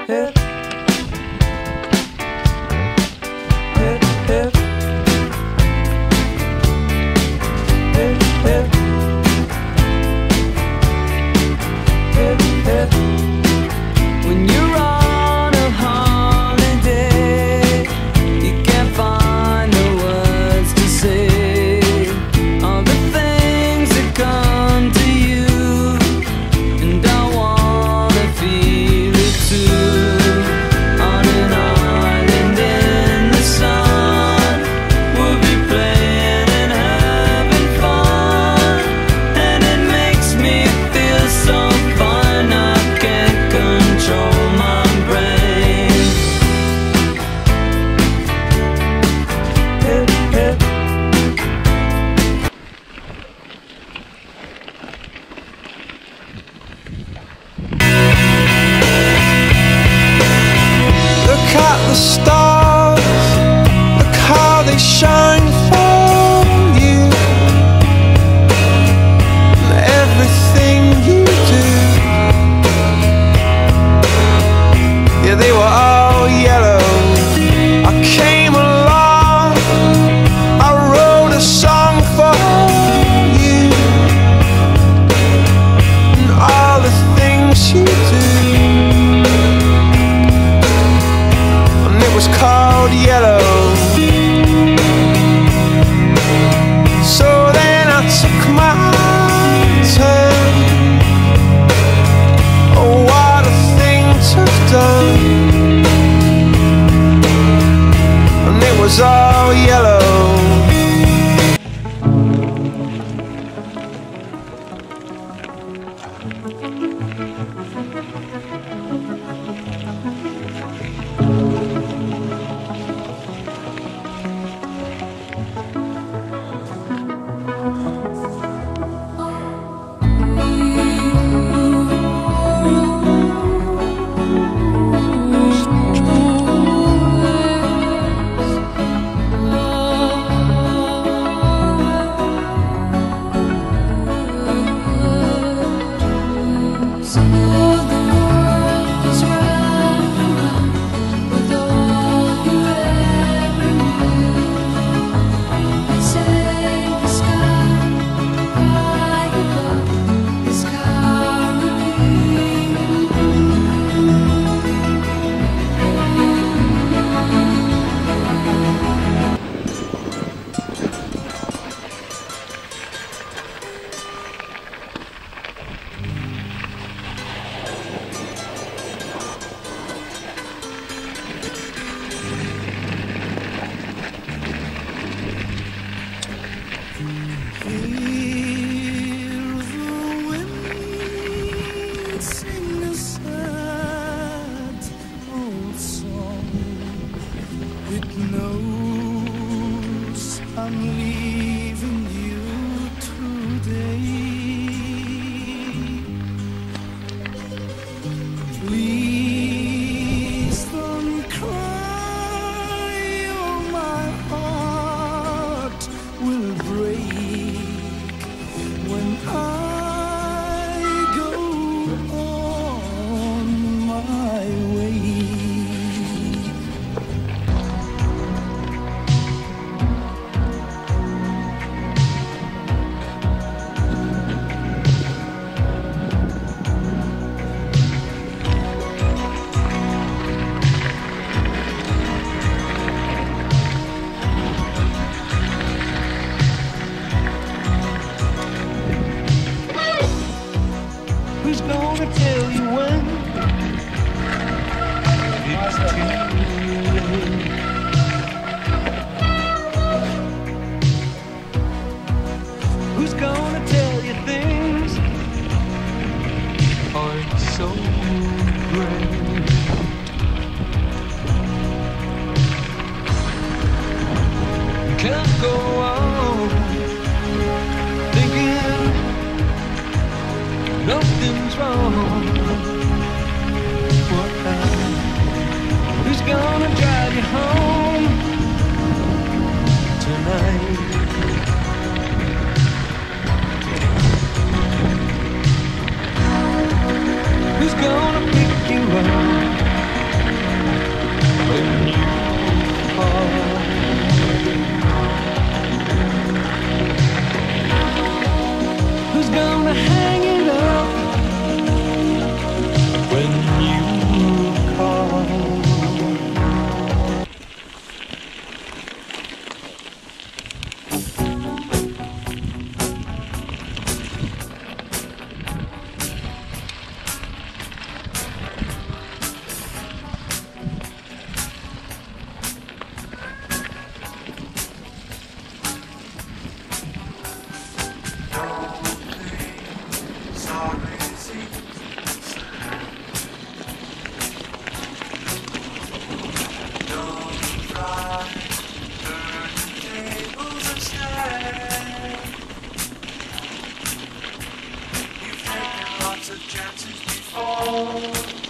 The stars, look how they shine for you, and everything you do. Yeah, they were all yellow. I came along, I wrote a song for you, and all the things you do. Was called yellow. So then I took my turn. Oh, what a thing to have done. And it was all yellow. I'm leaving you today. Please don't cry, or my heart will break when I go on my way. Who's gonna tell you when it's too late? Who's gonna tell you things aren't so great? Can't go on thinking nothing's wrong. Who's gonna drive you home tonight? Who's gonna pick you up Who's gonna hang it up when you call? Chances before.